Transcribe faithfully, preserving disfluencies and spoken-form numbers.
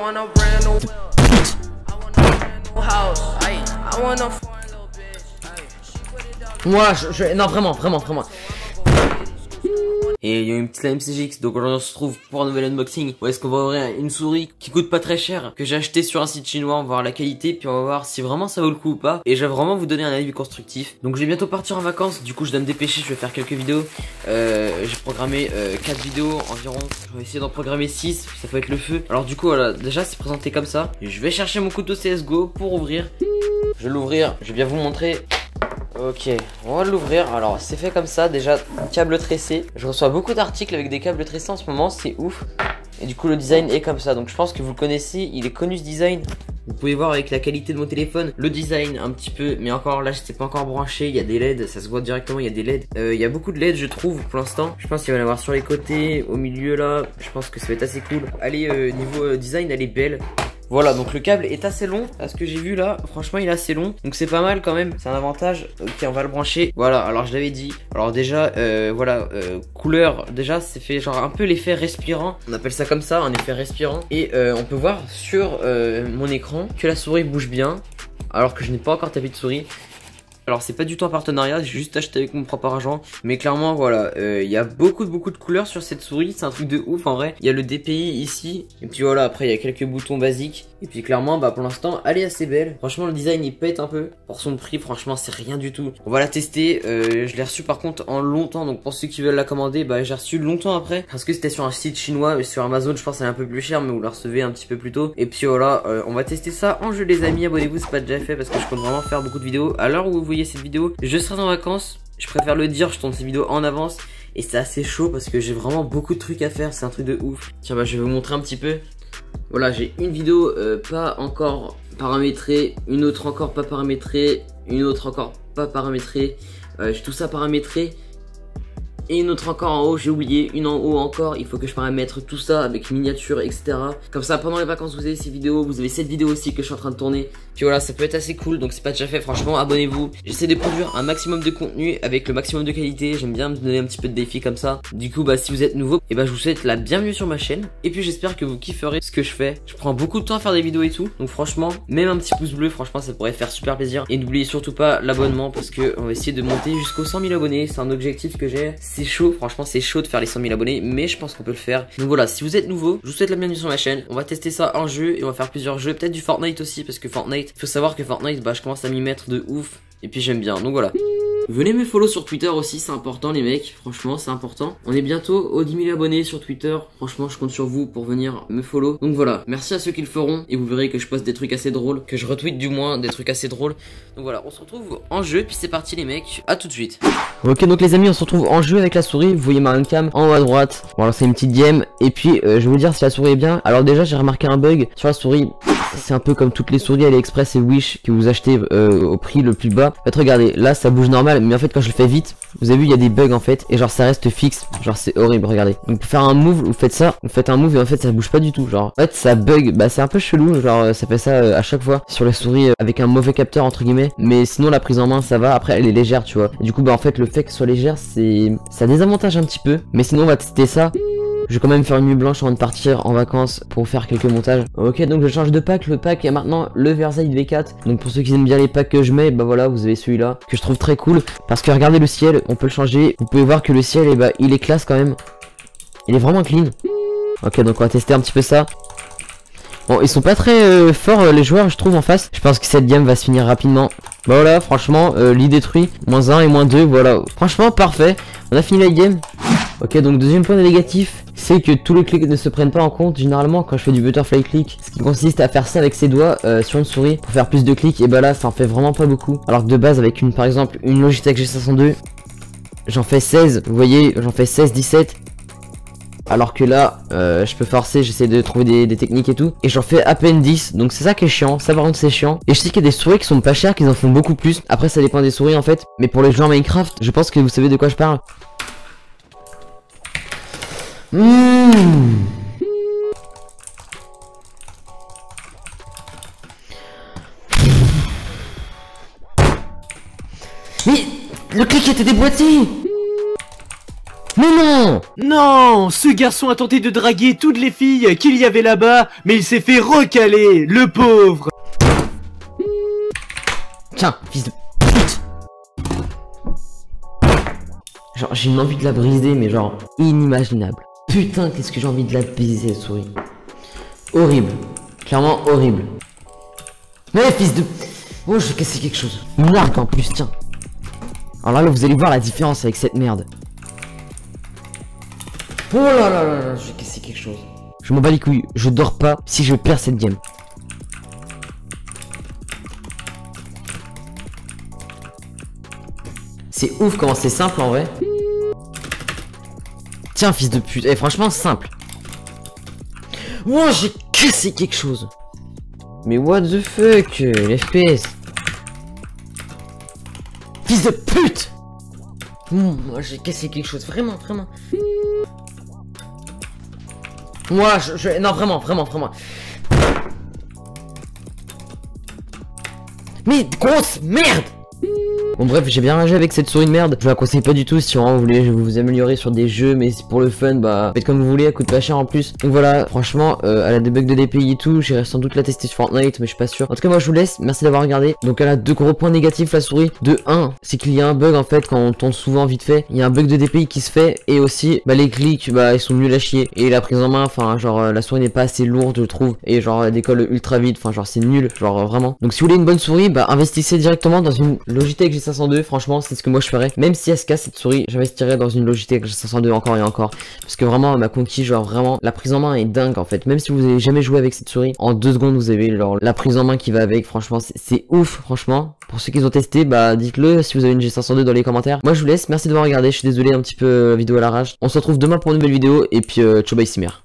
want a brand new wheel. I want a brand new house. I want a foreign little bitch. Moi, je, je, non, vraiment, vraiment, vraiment. Et il y a une petite M C G X, donc on se retrouve pour un nouvel unboxing. Où est-ce qu'on va ouvrir une souris qui coûte pas très cher, que j'ai acheté sur un site chinois, on va voir la qualité, puis on va voir si vraiment ça vaut le coup ou pas. Et je vais vraiment vous donner un avis constructif. Donc je vais bientôt partir en vacances, du coup je dois me dépêcher, je vais faire quelques vidéos. Euh, j'ai programmé euh, quatre vidéos environ, je vais essayer d'en programmer six, ça peut être le feu. Alors du coup voilà, déjà c'est présenté comme ça. Je vais chercher mon couteau C S G O pour ouvrir. Je vais l'ouvrir, je vais bien vous montrer. Ok, on va l'ouvrir. Alors c'est fait comme ça, déjà câble tressé. Je reçois beaucoup d'articles avec des câbles tressés en ce moment, c'est ouf. Et du coup le design est comme ça, donc je pense que vous le connaissez, il est connu ce design. Vous pouvez voir avec la qualité de mon téléphone, le design un petit peu, mais encore là je sais pas encore branché, il y a des L E D, ça se voit directement, il y a des L E D. Euh, il y a beaucoup de L E D je trouve pour l'instant. Je pense qu'il va y en avoir sur les côtés, au milieu là, je pense que ça va être assez cool. Allez, euh, niveau euh, design elle est belle. Voilà, donc le câble est assez long, à ce que j'ai vu là, franchement il est assez long, donc c'est pas mal quand même, c'est un avantage. Ok, on va le brancher, voilà, alors je l'avais dit. Alors déjà, euh, voilà, euh, couleur, déjà c'est fait genre un peu l'effet respirant, on appelle ça comme ça, un effet respirant. Et euh, on peut voir sur euh, mon écran que la souris bouge bien, alors que je n'ai pas encore tapé de souris. Alors c'est pas du tout un partenariat, j'ai juste acheté avec mon propre argent. Mais clairement voilà, il euh, y a beaucoup de beaucoup de couleurs sur cette souris, c'est un truc de ouf en vrai. Il y a le D P I ici, et puis voilà, après il y a quelques boutons basiques. Et puis clairement bah pour l'instant elle est assez belle. Franchement le design il pète un peu. Pour son prix franchement c'est rien du tout. On va la tester, euh, je l'ai reçu par contre en longtemps. Donc pour ceux qui veulent la commander, bah j'ai reçu longtemps après. Parce que c'était sur un site chinois, et sur Amazon je pense elle est un peu plus cher, mais vous la recevez un petit peu plus tôt. Et puis voilà, euh, on va tester ça en jeu les amis, abonnez-vous c'est pas déjà fait parce que je compte vraiment faire beaucoup de vidéos. À l'heure où vous voyez cette vidéo, je serai en vacances, je préfère le dire, je tourne ces vidéos en avance. Et c'est assez chaud parce que j'ai vraiment beaucoup de trucs à faire, c'est un truc de ouf. Tiens bah je vais vous montrer un petit peu. Voilà, j'ai une vidéo euh, pas encore paramétrée, une autre encore pas paramétrée, une autre encore pas paramétrée, euh, j'ai tout ça paramétré. Et une autre encore en haut, j'ai oublié, une en haut encore, il faut que je paramètre tout ça avec miniature, et cetera. Comme ça, pendant les vacances, vous avez ces vidéos, vous avez cette vidéo aussi que je suis en train de tourner. Puis voilà, ça peut être assez cool, donc c'est pas déjà fait, franchement, abonnez-vous. J'essaie de produire un maximum de contenu avec le maximum de qualité, j'aime bien me donner un petit peu de défi comme ça. Du coup, bah si vous êtes nouveau, et bah je vous souhaite la bienvenue sur ma chaîne. Et puis j'espère que vous kifferez ce que je fais. Je prends beaucoup de temps à faire des vidéos et tout, donc franchement, même un petit pouce bleu, franchement, ça pourrait faire super plaisir. Et n'oubliez surtout pas l'abonnement, parce que on va essayer de monter jusqu'aux cent mille abonnés, c'est un objectif que j'ai. C'est chaud, franchement, c'est chaud de faire les cent mille abonnés, mais je pense qu'on peut le faire. Donc voilà, si vous êtes nouveau, je vous souhaite la bienvenue sur ma chaîne. On va tester ça en jeu et on va faire plusieurs jeux, peut-être du Fortnite aussi, parce que Fortnite, faut savoir que Fortnite, bah je commence à m'y mettre de ouf. Et puis j'aime bien, donc voilà. Venez me follow sur Twitter aussi, c'est important les mecs, franchement c'est important. On est bientôt aux dix mille abonnés sur Twitter, franchement je compte sur vous pour venir me follow. Donc voilà, merci à ceux qui le feront et vous verrez que je poste des trucs assez drôles, que je retweet du moins des trucs assez drôles. Donc voilà, on se retrouve en jeu, puis c'est parti les mecs, à tout de suite. Ok donc les amis, on se retrouve en jeu avec la souris, vous voyez ma handcam en haut à droite. Bon alors c'est une petite game, et puis euh, je vais vous dire si la souris est bien. Alors déjà j'ai remarqué un bug sur la souris. C'est un peu comme toutes les souris AliExpress et Wish que vous achetez euh, au prix le plus bas. En fait regardez, là ça bouge normal, mais en fait quand je le fais vite, vous avez vu il y a des bugs en fait, et genre ça reste fixe, genre c'est horrible, regardez. Donc pour faire un move, vous faites ça, vous faites un move et en fait ça bouge pas du tout, genre en fait ça bug, bah c'est un peu chelou, genre ça fait ça euh, à chaque fois sur les souris euh, avec un mauvais capteur entre guillemets, mais sinon la prise en main ça va, après elle est légère tu vois. Et du coup bah en fait le fait qu'elle soit légère c'est ça désavantage un petit peu, mais sinon on va tester ça. Je vais quand même faire une nuit blanche avant de partir en vacances pour faire quelques montages. Ok donc je change de pack, le pack est maintenant le Versailles V quatre. Donc pour ceux qui aiment bien les packs que je mets, bah voilà vous avez celui-là que je trouve très cool. Parce que regardez le ciel, on peut le changer. Vous pouvez voir que le ciel eh bah, il est classe quand même. Il est vraiment clean. Ok donc on va tester un petit peu ça. Bon ils sont pas très euh, forts euh, les joueurs je trouve en face. Je pense que cette game va se finir rapidement. Bah voilà franchement euh, lit détruit, moins un et moins deux, voilà. Franchement parfait, on a fini la game. Ok donc deuxième point négatif, c'est que tous les clics ne se prennent pas en compte. Généralement quand je fais du butterfly click, ce qui consiste à faire ça avec ses doigts euh, sur une souris pour faire plus de clics, et bah là ça en fait vraiment pas beaucoup. Alors que de base avec une par exemple une Logitech G cinq cent deux, j'en fais seize, vous voyez j'en fais seize dix-sept. Alors que là euh, je peux forcer, j'essaie de trouver des, des techniques et tout, et j'en fais à peine dix. Donc c'est ça qui est chiant, ça par contre c'est chiant. Et je sais qu'il y a des souris qui sont pas chères, qui en font beaucoup plus. Après ça dépend des souris en fait, mais pour les joueurs Minecraft je pense que vous savez de quoi je parle. Mmh. Mais le clic était déboîté. Mais non! Non, ce garçon a tenté de draguer toutes les filles qu'il y avait là-bas, mais il s'est fait recaler, le pauvre. Tiens, fils de pute! Genre, j'ai une envie de la briser, mais genre, inimaginable. Putain, qu'est-ce que j'ai envie de la baiser, cette souris. Horrible. Clairement horrible. Mais fils de... Oh, je vais casser quelque chose. Une largue en plus, tiens. Alors là, vous allez voir la différence avec cette merde. Oh là là là là, je vais casser quelque chose. Je m'en bats les couilles, je dors pas si je perds cette game. C'est ouf comment c'est simple en vrai. Tiens, fils de pute. Eh, franchement, simple. Oh, j'ai cassé quelque chose. Mais what the fuck, l'F P S. Fils de pute. Moi, mmh, j'ai cassé quelque chose. Vraiment, vraiment. Moi, je, je... Non, vraiment, vraiment, vraiment. Mais grosse merde. Bon bref, j'ai bien ragé avec cette souris de merde. Je vous la conseille pas du tout si vraiment vous voulez vous améliorer sur des jeux, mais c'est pour le fun, bah faites comme vous voulez, elle coûte pas cher en plus. Donc voilà, franchement, euh, elle a des bugs de D P I et tout, j'irai sans doute la tester sur Fortnite, mais je suis pas sûr. En tout cas moi je vous laisse, merci d'avoir regardé. Donc elle a deux gros points négatifs la souris. De un, c'est qu'il y a un bug en fait quand on tourne souvent vite fait. Il y a un bug de D P I qui se fait, et aussi bah les clics, bah ils sont nuls à chier. Et la prise en main, enfin genre euh, la souris n'est pas assez lourde je trouve, et genre elle décolle ultra vite, enfin genre c'est nul, genre euh, vraiment. Donc si vous voulez une bonne souris, bah investissez directement dans une Logitech G cinq cent deux, franchement c'est ce que moi je ferais. Même si elle se casse cette souris, j'investirais dans une Logitech G cinq cent deux encore et encore, parce que vraiment elle m'a conquis, genre vraiment la prise en main est dingue en fait. Même si vous avez jamais joué avec cette souris, en deux secondes vous avez genre la prise en main qui va avec, franchement c'est ouf franchement. Pour ceux qui ont testé, bah dites-le si vous avez une G cinq cent deux dans les commentaires. Moi je vous laisse, merci d'avoir regardé, je suis désolé un petit peu la vidéo à l'arrache. On se retrouve demain pour une nouvelle vidéo et puis euh, ciao bye Simer.